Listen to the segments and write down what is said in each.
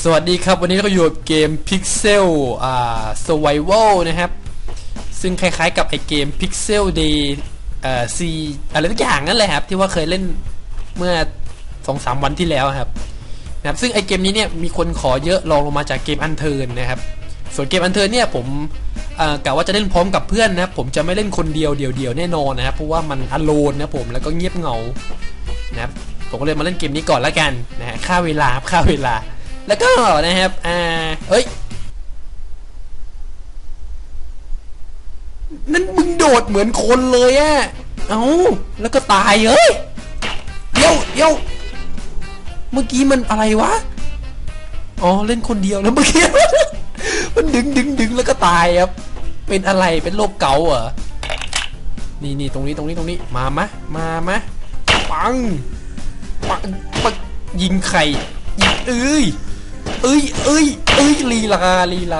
สวัสดีครับวันนี้เราก็อยู่กับเกม Pixel Survival นะครับซึ่งคล้ายๆกับไอเกม Pixel Day C อะไรทุกอย่างนั่นแหละครับที่ว่าเคยเล่นเมื่อ 2-3 วันที่แล้วครับซึ่งไอเกมนี้เนี่ยมีคนขอเยอะรองลงมาจากเกมอันเทิร์นนะครับส่วนเกมอันเทิร์นเนี่ยผมกะว่าจะเล่นพร้อมกับเพื่อนนะครับผมจะไม่เล่นคนเดียวแน่นอนนะครับเพราะว่ามันอโลนนะผมแล้วก็เงียบเหงานะครับผมก็เลยมาเล่นเกมนี้ก่อนละกันนะฮะฆ่าเวลาแล้วก็นะครับเอ้ยนั่นมึงโดดเหมือนคนเลยอะแล้วก็ตายเฮ้ยเดี๋ยวเมื่อกี้มันอะไรวะอ๋อเล่นคนเดียวแล้วเมื่อกี้ มันดึงแล้วก็ตายครับเป็นอะไรเป็นโรคเกาต์เหรอนี่ตรงนี้มาปังยิงไข่ยิงเอ้ยลีลา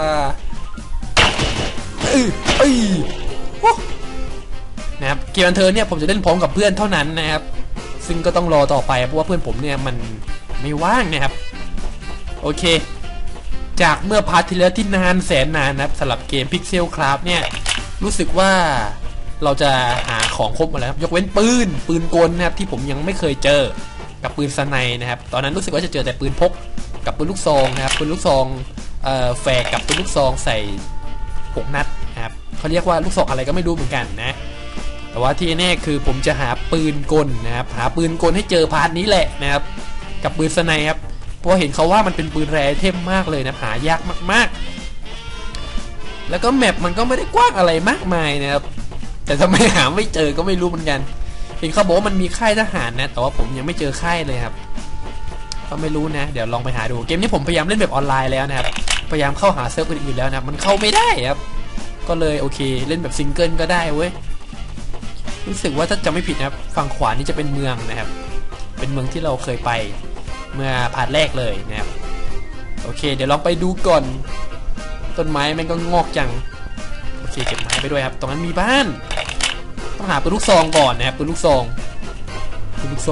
นะครับเกมอันเทิร์นเนี่ยผมจะเล่นพร้อมกับเพื่อนเท่านั้นนะครับซึ่งก็ต้องรอต่อไปเพราะว่าเพื่อนผมเนี่ยมันไม่ว่างนะครับโอเคจากเมื่อพาร์ทที่แล้วที่นานแสนนานนะครับสำหรับเกม Pixel Craft เนี่ยรู้สึกว่าเราจะหาของครบหมดแล้วครับยกเว้นปืนกลนะครับที่ผมยังไม่เคยเจอกับปืนสไนนะครับตอนนั้นรู้สึกว่าจะเจอแต่ปืนพกกับปืนลูกซองนะครับปืนลูกซองแฝกกับปืนลูกซองใส่6 นัดนะครับเขาเรียกว่าลูกซองอะไรก็ไม่รู้เหมือนกันนะแต่ว่าที่แน่คือผมจะหาปืนกลนะครับหาปืนกลให้เจอพาร์ทนี้แหละนะครับกับปืนสไนครับเพราะเห็นเขาว่ามันเป็นปืนแรเทมมากเลยนะหายากมากๆแล้วก็แมปมันก็ไม่ได้กว้างอะไรมากมายนะครับแต่ทำไมหาไม่เจอก็ไม่รู้เหมือนกันเห็นเขาบอกว่ามันมีค่ายทหารนะแต่ว่าผมยังไม่เจอค่ายเลยครับก็ไม่รู้นะเดี๋ยวลองไปหาดูเกมนี้ผมพยายามเล่นแบบออนไลน์แล้วนะครับพยายามเข้าหาเซิร์ฟอื่นๆแล้วนะมันเข้าไม่ได้ครับก็เลยโอเคเล่นแบบซิงเกิลก็ได้เว้ยรู้สึกว่าถ้าจะไม่ผิดนะครับฝั่งขวานี่จะเป็นเมืองนะครับเป็นเมืองที่เราเคยไปเมื่อพาร์ทแรกเลยนะครับโอเคเดี๋ยวลองไปดูก่อนต้นไม้มันก็งอกจังโอเคเก็บไม้ไปด้วยครับตรงนั้นมีบ้านต้องหาปืนลูกซองก่อนนะครับปืนลูกซองปืนลูก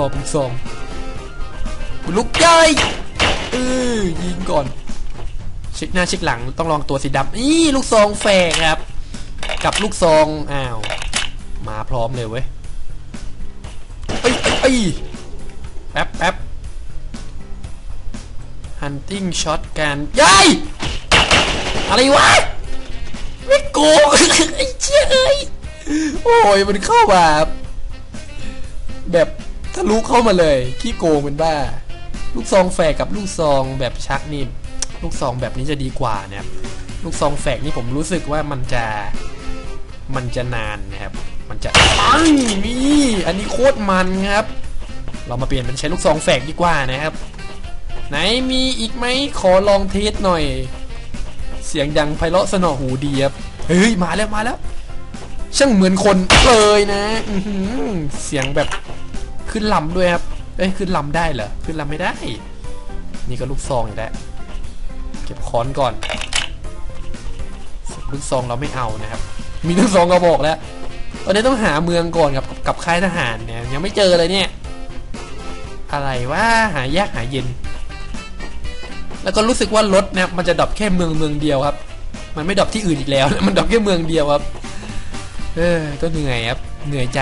ใหญ่ยิงก่อนเช็คหน้าเช็คหลังต้องลองตัวสีดำนี่ลูกซองแฝกครับกับลูกซองมาพร้อมเลยเว้ยแป๊บhunting shot กันยัยอะไรวะไม่โกง ไอ้เชี่ยเอ้ยโอ้ยมันเข้ามาแบบทะลุเข้ามาเลยขี้โกงเป็นบ้าลูกซองแฝกกับลูกซองแบบชักนี่ลูกซองแบบนี้จะดีกว่านะครับลูกซองแฝกนี่ผมรู้สึกว่ามันจะนานนะครับมันจะนี่อันนี้โคตรมันครับเรามาเปลี่ยนเป็นใช้ลูกซองแฝกดีกว่านะครับไหนมีอีกไหมขอลองเทสหน่อยเสียงดังไพเราะสนอหูดีครับเฮ้ยมาแล้วช่างเหมือนคนเลยนะเสียงแบบขึ้นลำด้วยครับขึ้นลำได้เหรอขึ้นลำไม่ได้นี่ก็ลูกซองอีกแล้วเก็บค้อนก่อนลูกซองเราไม่เอานะครับมีลูกซองกระบอกแล้วตอนนี้ต้องหาเมืองก่อนกับค่ายทหารเนี่ยยังไม่เจอเลยเนี่ยอะไรว่าหายากหาเย็นแล้วก็รู้สึกว่ารถเนี่ยมันจะดรอปแค่เมืองเดียวครับมันไม่ดรอปที่อื่นอีกแล้วมันดรอปแค่เมืองเดียวครับก็เหนื่อยครับเหนื่อยใจ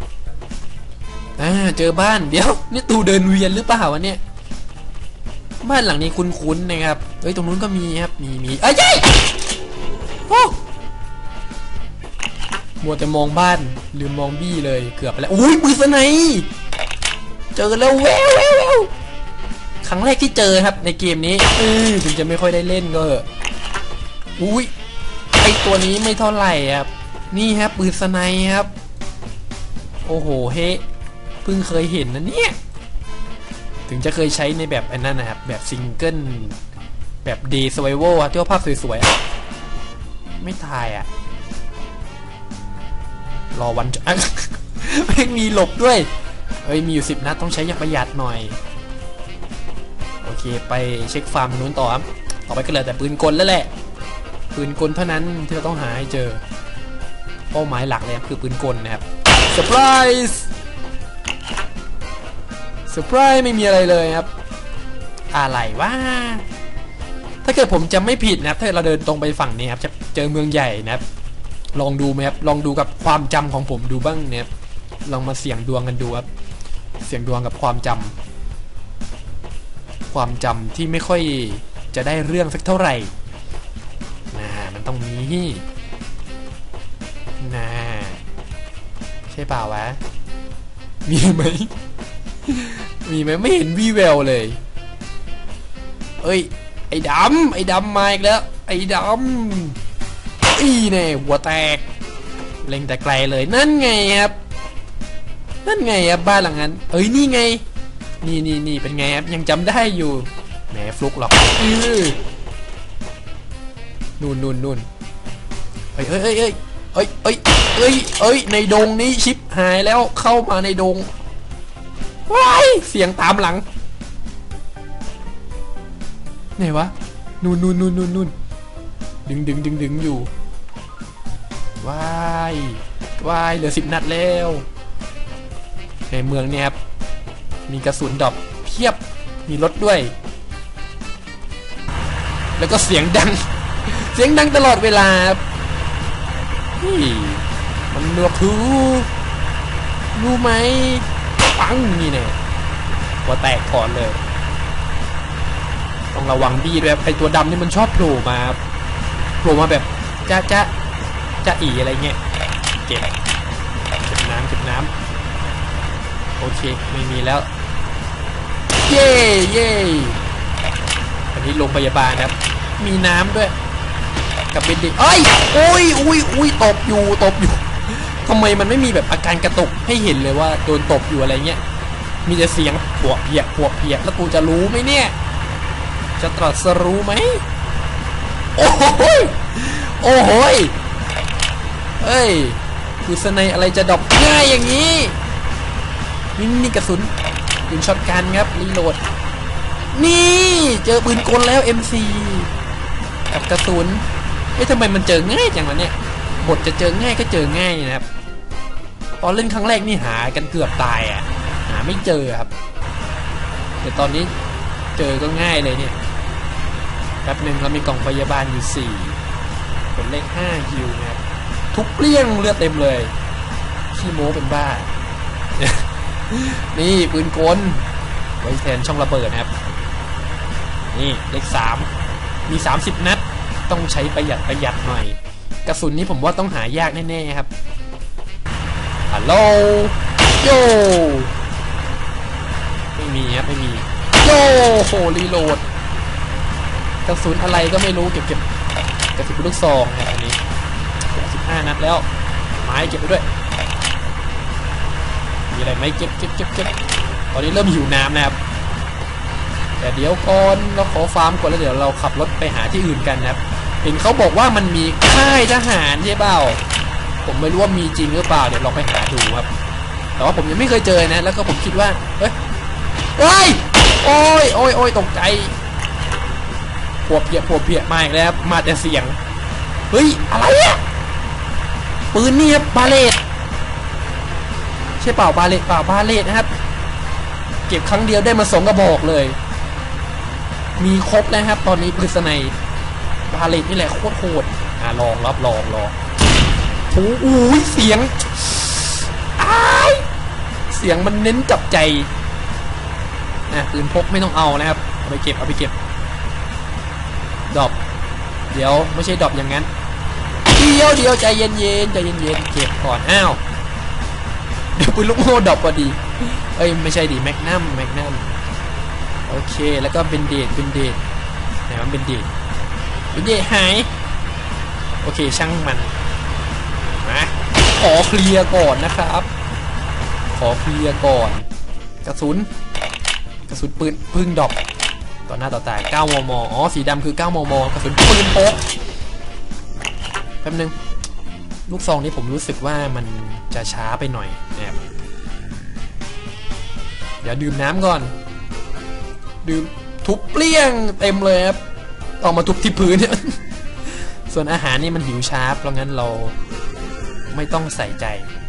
เจอบ้านเดี๋ยวนี่ตูเดินเวียนหรือเปล่าวะเนี่ยบ้านหลังนี้คุ้นๆนะครับตรงนู้นก็มีครับมียัยมัวแต่มองบ้านลืมมองบี้เลยเกือบไปแล้วอุ้ยปืนสไนเจอแล้วแววครั้งแรกที่เจอครับในเกมนี้ถึงจะไม่ค่อยได้เล่นก็อุ้ยไอตัวนี้ไม่เท่าไหร่ครับนี่ครับปืนสไนครับโอ้โหเฮ้เพิ่งเคยเห็นนะเนี่ยถึงจะเคยใช้ในแบบอันนั้นนะครับแบบซิงเกิลแบบเดย์สไวโวที่ว่าภาพสวยๆไม่ทายรอวันจะไม่มีหลบด้วยมีอยู่10 นัดต้องใช้อย่างประหยัดหน่อยโอเคไปเช็คฟาร์มนู้นต่อไปก็เหลือแต่ปืนกลแล้วแหละปืนกลเท่านั้นที่เราต้องหาให้เจอเป้าหมายหลักเลยคือปืนกลนะครับเซอร์ไพรส์ไม่มีอะไรเลยครับอะไรวะถ้าเกิดผมจะไม่ผิดนะครับถ้าเราเดินตรงไปฝั่งนี้ครับจะเจอเมืองใหญ่นะครับลองดูไหมครับลองดูกับความจำของผมดูบ้างเนี่ยลองมาเสี่ยงดวงกันดูครับเสี่ยงดวงกับความจำที่ไม่ค่อยจะได้เรื่องสักเท่าไหร่มันต้องมีใช่เปล่าวะมีไหมไม่เห็นวีแววเลยเอ้ยไอ้ดำมาอีกแล้วไอ้ดำอีเนี่ยหัวแตกเล็งแต่ไกลเลยนั่นไงครับบ้านหลังนั้นนี่ไงนี่เป็นไงครับยังจำได้อยู่แหมฟลุกหรอกนู่นเอ้ยในดงนี้ชิปหายแล้วเข้ามาในดงว้ายเสียงตามหลังไหนวะนู่นดึงอยู่ว้ายเหลือ10 นัดแล้วในเมืองเนี่ยครับมีกระสุนดรอปเพียบมีรถด้วยแล้วก็เสียงดังตลอดเวลามันเลือกรู้ไหมปังนี่เนี่ยหัวแตกก่อนเลยต้องระวังดีด้วยไอตัวดำนี่มันชอบโผล่มาแบบจะอีอะไรเงี้ยเก็บน้ำโอเคไม่มีแล้วเย่อันนี้โรงพยาบาลครับมีน้ำด้วยกับเป็นเด็กอุ้ยตบอยู่ทำไมมันไม่มีแบบอาการกระตุกให้เห็นเลยว่าโดนตบอยู่อะไรเงี้ยมีแต่เสียงพวกเพียแล้วกูจะรู้ไหมเนี่ยจะตรัสรู้ไหมโอ้โหเฮ้ยคือสไนอะไรจะดรอปง่ายอย่างนี้นี่กระสุนปืนช็อตกันครับรีโหลดนี่เจอปืนกลแล้ว MC กับกระสุนทำไมมันเจอง่ายจังวะเนี่ยบทจะเจอง่ายก็เจอง่ายนะครับตอนเล่นครั้งแรกนี่หากันเกือบตายหาไม่เจอครับแต่ตอนนี้เจอก็ง่ายเลยเนี่ยแป๊บหนึ่งเรามีกล่องพยาบาลอยู่4ผลเลข5ฮิวนะครับทุกเปรี้ยงเลือดเต็มเลยขี้โม้เป็นบ้า นี่ปืนกลไว้แทนช่องระเบิดนะครับนี่เลข3มี30 นัดต้องใช้ประหยัดหน่อยกระสุนนี้ผมว่าต้องหายากแน่ๆครับฮัลโหลโยไม่มีครับไม่มีโยโหรีโหลดกระสุนอะไรก็ไม่รู้เก็บกระสุนลูกซองครับอันนี้15 นัดแล้วไม้เก็บไปด้วยมีอะไรไหมเก็บตอนนี้เริ่มหิวน้ำนะครับแต่เดี๋ยวก่อนเราขอฟาร์มก่อนแล้วเดี๋ยวเราขับรถไปหาที่อื่นกันนะครับเห็นเขาบอกว่ามันมีค่ายทหารใช่เปล่าผมไม่รู้ว่ามีจริงหรือเปล่าเดี๋ยวลองไปหาดูครับแต่ว่าผมยังไม่เคยเจอนะแล้วก็ผมคิดว่าโอ้ยตกใจพวกเพียมาอีกแล้วมาแต่เสียงเฮ้ยอะไรอะปืนนี่ครับบาเลตใช่เปล่าบาเลตนะครับเก็บครั้งเดียวได้มา2 กระบอกเลยมีครบแล้วครับตอนนี้ปืนสไนบาเลตนี่แหละโคตรลองโอ้ยเสียงเสียงมันเน้นจับใจนะปืนพกไม่ต้องเอานะครับเอาไปเก็บดรอปเดี๋ยวไม่ใช่ดรอปอย่างนั้นเดี๋ยวใจเย็นเก็บก่อนเดี๋ยวปืนลูกโม่ดรอปพอดีไม่ใช่ดิแมกนัมโอเคแล้วก็เป็นเดทไหนมันเป็นเดทหายโอเคช่างมันนะขอเคลียร์ก่อนนะครับกระสุนปืนพึ่งดรอปต่อหน้าต่อตา9 มม.สีดำคือ9 มม.กระสุนปืนพกแป๊บนึงลูกซองนี้ผมรู้สึกว่ามันจะช้าไปหน่อยนะครับเดี๋ยวดื่มน้ำก่อนดื่มทุบเปรี้ยงเต็มเลยครับออกมาทุบที่พื้นเนี่ยส่วนอาหารนี่มันหิวช้าเพราะงั้นเราไม่ต้องใส่ใจ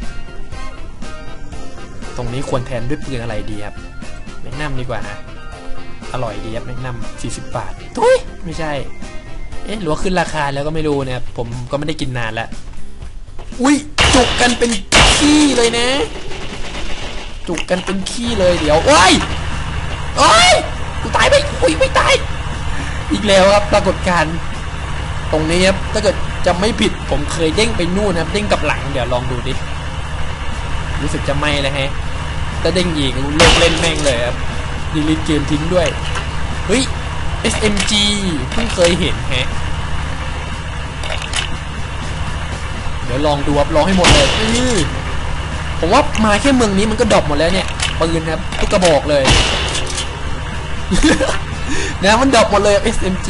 ตรงนี้ควรแทนด้วยปืนอะไรดีครับแมกนัมดีกว่านะอร่อยดีครับแมกนัม40 บาททุยไม่ใช่เอ๊ะหรือว่าขึ้นราคาแล้วก็ไม่รู้เนี่ยผมก็ไม่ได้กินนานแล้วอุ้ยจุกกันเป็นขี้เลยนะจุกกันเป็นขี้เลยเดี๋ยวโอ้ยกูตายไหมอุ้ยไม่ตายอีกแล้วครับปรากฏการณ์ตรงนี้ครับถ้าเกิดจะไม่ผิดผมเคยเด้งไปนู่นนะครับเด้งกับหลังเดี๋ยวลองดูดิรู้สึกจะไม่เลยฮะถ้าเด้งอีกเลิกเล่นแม่งเลยครับดีลิทเกมทิ้งด้วยเฮ้ย SMG เพิ่งเคยเห็นฮะเดี๋ยวลองดูครับลองให้หมดเลยผมว่ามาแค่เมืองนี้มันก็ดรอปหมดแล้วเนี่ยปืนครับทุกกระบอกเลย นะมันดรอปหมดเลย SMG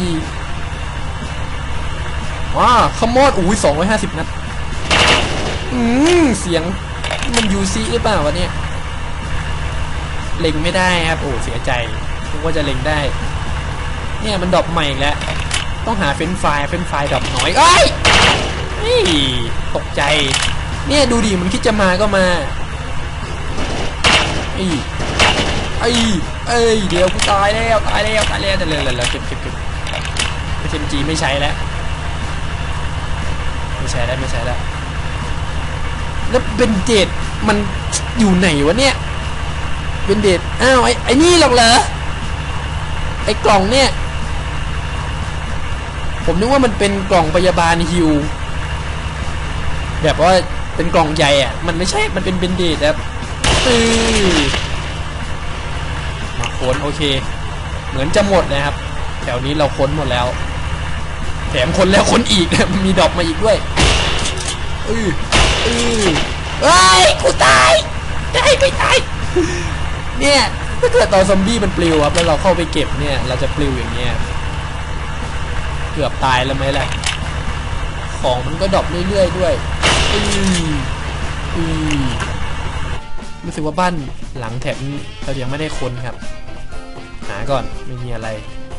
ว้าขโมยอุ้ย250 นัดเสียงมัน UC หรือเปล่าวะเนี่ยเล็งไม่ได้ครับโอ้เสียใจนึกว่าจะเล็งได้เนี่ยมันดรอปใหม่อีกแล้วต้องหาเฟ้นไฟล์ดรอปน้อยเอ้ยตกใจเนี่ยดูดิมันคิดจะมาก็มาเดี๋ยวกูตายแล้วแต่เลยเก็บSMGไม่ใช้แล้วแล้วเบนเดตมันอยู่ไหนวะเนี่ยเบนเดตอ้าวไอ้นี่หรอกเหรอไอ้กล่องเนี่ยผมนึกว่ามันเป็นกล่องพยาบาลฮิวแบบว่าเป็นกล่องใหญ่อะมันไม่ใช่มันเป็นเบนเดตครับมาค้นโอเคเหมือนจะหมดนะครับแถวนี้เราค้นหมดแล้วแถมคนแล้วคนอีกมีดอกมาอีกด้วยกูตายได้ไม่ตายเนี่ยถ้าเกิดตอนซอมบี้มันปลิวครับแล้วเราเข้าไปเก็บเนี่ยเราจะปลิวอย่างเงี้ยเกือบตายแล้วไหมล่ะของมันก็ดรอปเรื่อยๆด้วยรู้สึกว่าบ้านหลังแถบนี้เรายังไม่ได้ค้นครับหาก่อนไม่มีอะไร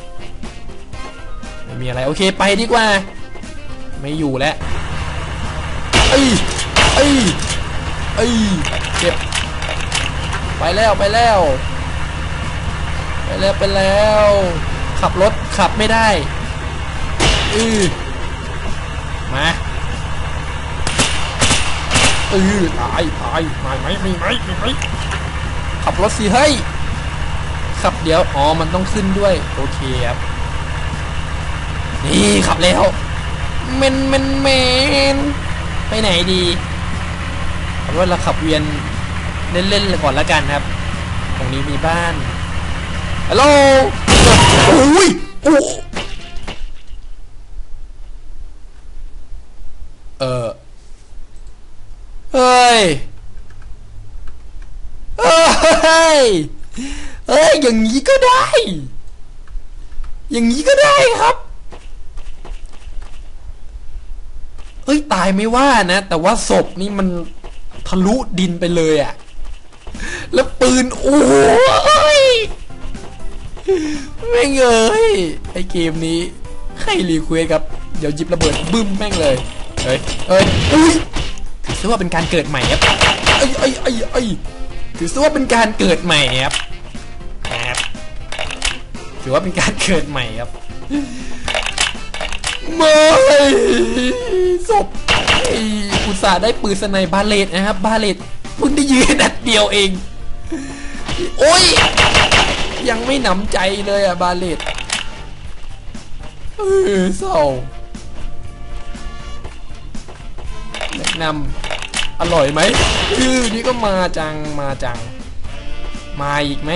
โอเคไปดีกว่าไม่อยู่แล้วเก็บไปแล้วขับรถขับไม่ได้มาตายไม่ขับรถสิเฮ้ยขับเดี๋ยวอ๋อมันต้องขึ้นด้วยโอเคครับนี่ขับแล้วเมนไปไหนดีเอาว่าเราขับเวียนเล่นๆก่อนละกันครับตรงนี้มีบ้านฮัลโหลเฮ้ยอย่างนี้ก็ได้ครับตายไม่ว่านะแต่ว่าศพนี่มันทะลุดินไปเลยอ่ะแล้วปืนโอ้ยแม่งไอเกมนี้ใครรีเควสครับเดี๋ยวหยิบระเบิดบึ้มแม่งเลยถือซะว่าเป็นการเกิดใหม่ครับถือซะว่าเป็นการเกิดใหม่ครับถือว่าเป็นการเกิดใหม่ครับไม่ศพอุตส่าห์ได้ปืนสไนบาเลตนะครับบาเลตเพิ่งได้ยืนนัดเดียวเองโอ้ยยังไม่หนำใจเลยอะบาเลตเศร้าแนะนำอร่อยไหมนี่ก็มาจังมาอีกไหม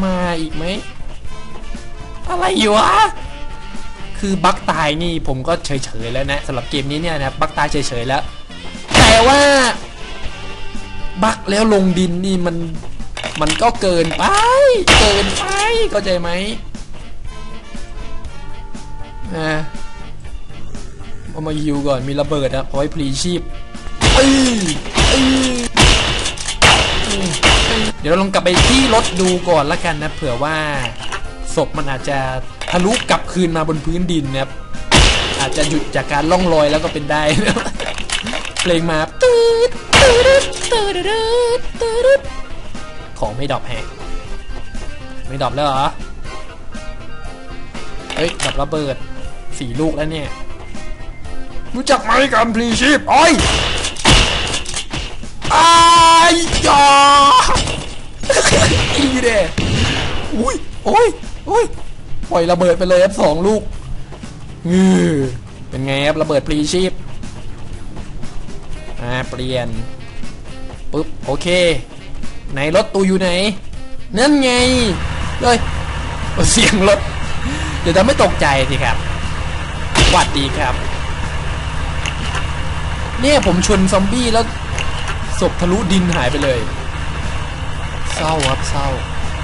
อะไรอยู่วะคือบั๊กตายนี่ผมก็เฉยๆแล้วนะสำหรับเกมนี้เนี่ยนะบั๊กตายเฉยๆแล้วแต่ว่าบั๊กแล้วลงดินนี่มันก็เกินไปเข้าใจไหมเอามาฮิวก่อนมีระเบิดนะพอให้พลีชีพเดี๋ยวเราลองกลับไปที่รถดูก่อนละกันนะเผื่อว่าศพมันอาจจะทะลุกลับคืนมาบนพื้นดินนะครับอาจจะหยุดจากการล่องลอยแล้วก็เป็นได้นะเพลงมาของไม่ดรอปแฮะไม่ดรอปแล้วเหรอฮ้ยแบบระเบิด4 ลูกแล้วเนี่ยรู้จักไหมการพลีชีพอ้อยอ้ายยาอีเด้อุ้ยโอ้ยโอ้ยปล่อยระเบิดไปเลยครับ2 ลูกเป็นไงครับระเบิดพลีชีพเปลี่ยนปุ๊บโอเคไหนรถตูอยู่ไหนนั่นไงเลยเสียงรถเดี๋ยวจะไม่ตกใจสิครับหวัดดีครับเนี่ยผมชนซอมบี้แล้วศพทะลุดินหายไปเลยเศร้าครับเศร้า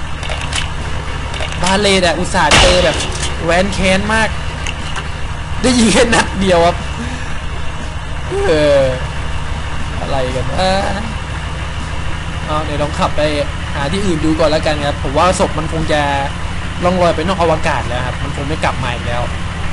บาเลดอุตส่าห์เจอแบบแวนแค้นมากได้ยิงแค่นัดเดียวครับอะไรกันเดี๋ยวลองขับไปหาที่อื่นดูก่อนแล้วกันครับผมว่าศพมันคงจะล่องลอยไปนอกอวกาศแล้วครับมันคงไม่กลับมาอีกแล้ว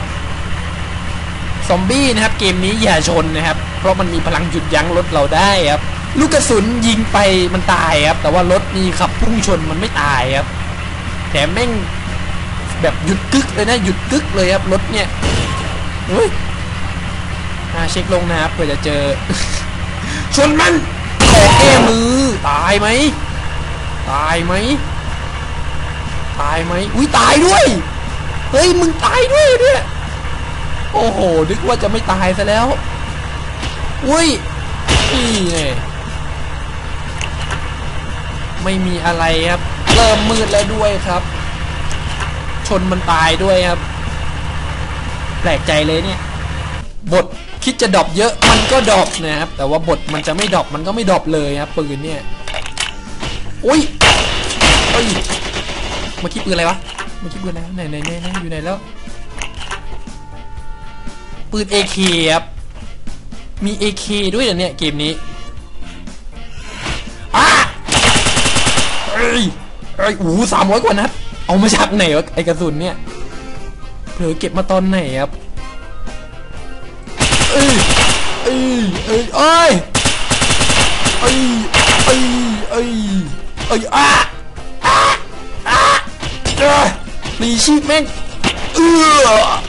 ซอมบี้นะครับเกมนี้อย่าชนนะครับเพราะมันมีพลังหยุดยั้งรถเราได้ครับลูกกระสุนยิงไปมันตายครับแต่ว่ารถนี่ขับพุ่งชนมันไม่ตายครับแถมแม่งแบบหยุดกึกเลยนะหยุดกึกเลยครับรถเนี่ยเฮ้ยเช็คลงนะครับเพื่อจะเจอ ชนมันขอแก้มือตายไหมตายไหมตายไหมอุ้ยตายด้วยเฮ้ยมึงตายด้วยเนี่ยโอ้โหนึกว่าจะไม่ตายซะแล้วอุ้ยนี่ไงไม่มีอะไรครับเริ่มมืดแล้วด้วยครับชนมันตายด้วยครับแปลกใจเลยเนี่ยบทคิดจะดรอปเยอะมันก็ดรอปนะครับแต่ว่าบทมันจะไม่ดรอปมันก็ไม่ดรอปเลยครับปืนเนี่ยอุ้ยเฮ้ยเมื่อกี้ปืนอะไรวะเมื่อกี้ปืนอะไรไหนอยู่ไหนแล้วปืน AK ครับมี AK ด้วยเหรอเนี่ยเกมนี้300 กว่านัดเอามาจากไหนวะไอกระสุนเนี่ยเผลอเก็บมาตอนไหนครับรีชีพแม่ง